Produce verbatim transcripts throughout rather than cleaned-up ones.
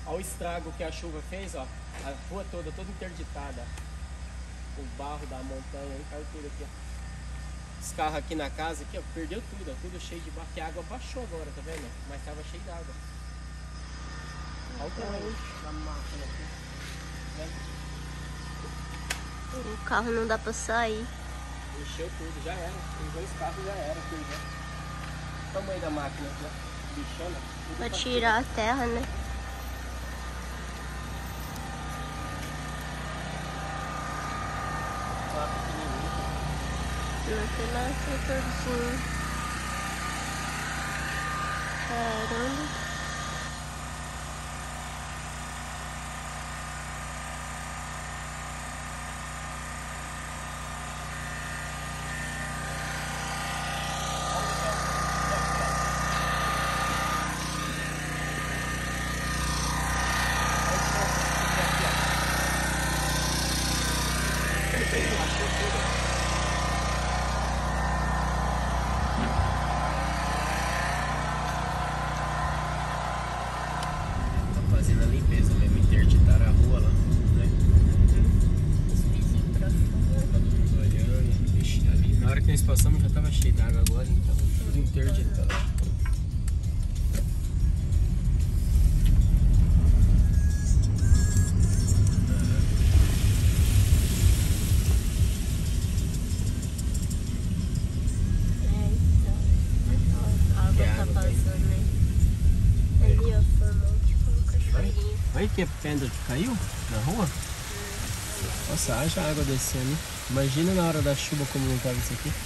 Olha o estrago que a chuva fez, ó. A rua toda, toda interditada. O barro da montanha aí, caiu tudo aqui, ó. Os carros aqui na casa, aqui, ó, perdeu tudo, ó. Tudo cheio de barro. Que a água baixou agora, tá vendo? Mas tava cheio d'água. Olha o tamanho da máquina aqui. Né? O carro não dá pra sair. Encheu tudo, já era. Os dois carros já era, perdeu. O tamanho da máquina aqui, ó. Bichona. Pra tirar a terra, né? Só pequenininho. Não tem nada tratorzinho. Caramba. Fazendo a limpeza mesmo, interditaram a rua lá, né? Os vizinhos pra fora. Olhando, vixe, ali. Na hora que nós passamos já tava cheio d'água agora, então tudo interditado. É, então. Ó, a água tá passando, né? Ali, ó, formou tipo um cachoeirinho. Olha que pedra que caiu na rua. Nossa, haja água descendo. Imagina na hora da chuva como não tava isso aqui.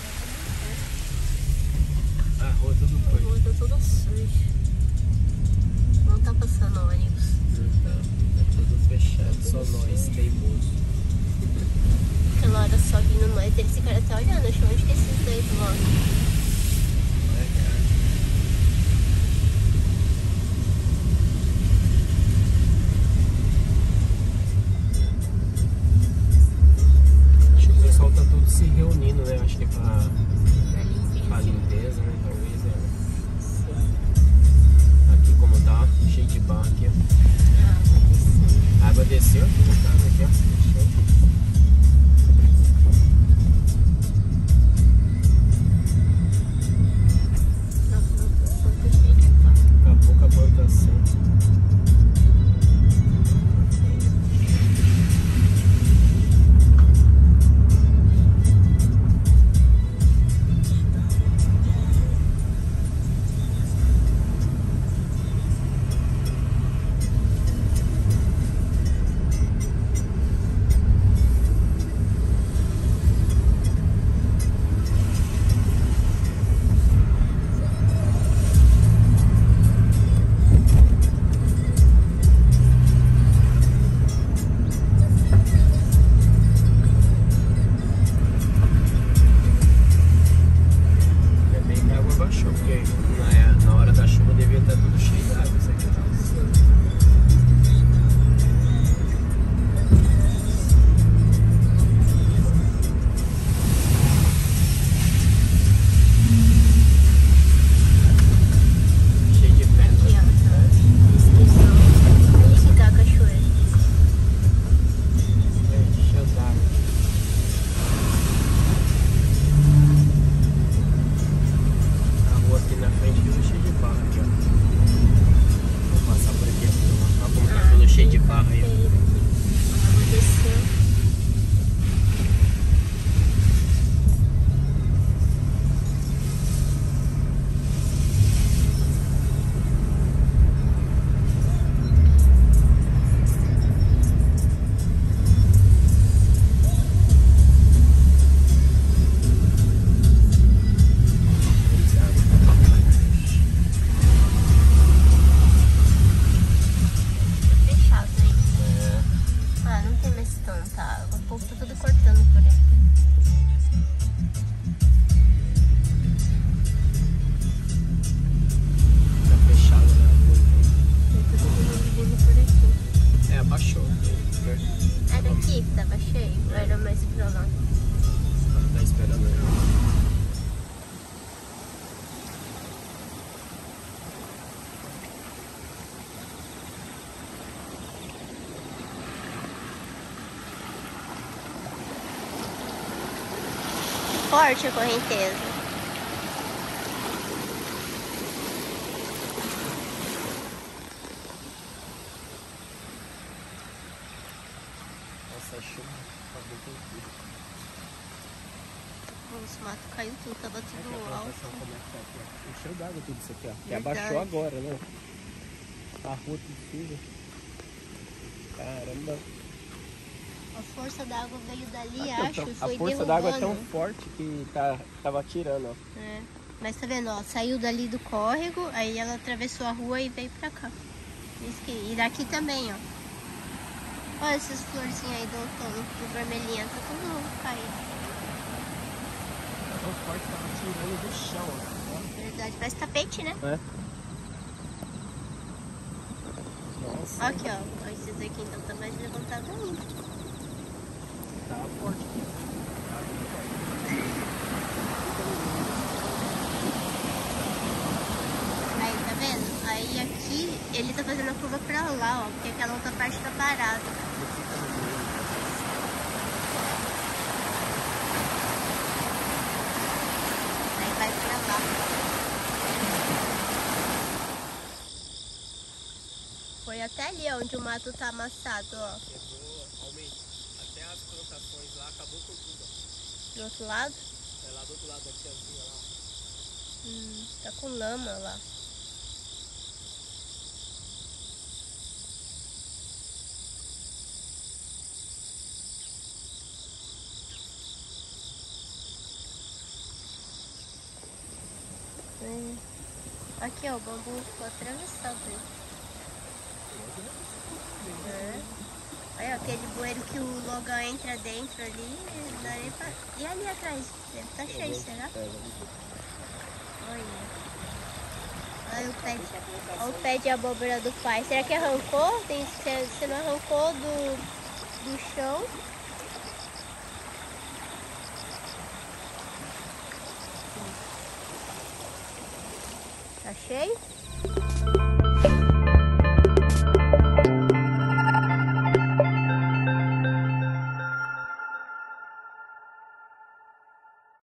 A rua tudo A foi. rua tá toda suja. Não tá passando ônibus. Não tá, tá tudo fechado, só nós, teimoso. Aquela hora só vindo nós, eles ficaram até olhando, achou onde que esses dois vão. É, cara. Acho que o pessoal tá tudo se reunindo, né? Acho que é pra, Na limpeza. pra limpeza, né? Talvez, né? Aqui como tá, cheio de barro aqui, ó. Ah, vai descer. A água desceu aqui na casa, aqui, ó. Deixou. forte a correnteza. Nossa, chuva. Acabou com tudo. Os matos caiu tudo, tava Aqui, tudo ó, alto. plantação, como é que tá aqui, ó. Encheu d'água tudo isso aqui, ó. Que Verdade. abaixou agora, né? A rua tudo suja. Caramba. A força da água veio dali, Aqui, ó, acho, e a foi força d'água é tão derrubando. forte que tá, tava tirando, ó. É. Mas tá vendo, ó, saiu dali do córrego, aí ela atravessou a rua e veio pra cá. Isso que... E daqui também, ó. Olha essas florzinhas aí do outono, do vermelhinha, tá tudo caído. Tão forte que tava tirando do chão, ó. Verdade, parece tapete, né? É. Nossa. Aqui, ó, esses aqui então tá mais levantado ainda. Tava forte aqui. Aí, tá vendo? Aí aqui ele tá fazendo a curva pra lá, ó, porque aquela outra parte tá parada. Aí vai pra lá. Foi até ali onde o mato tá amassado, ó. Chegou, aumentou. Até as plantações lá, acabou com tudo, ó. Do outro lado? É lá do outro lado da tiazinha lá. Hum, tá com lama lá. É. Aqui, ó, o bambu ficou atravessado aí. É. Aí, ó, aquele bueiro que o Logan entra dentro ali, não dá nem pra... E ali atrás? Deve tá cheio, será? Olha. Olha o pé de, olha o pé de abóbora do pai. Será que arrancou? Tem, você não arrancou do, do chão? Tá cheio?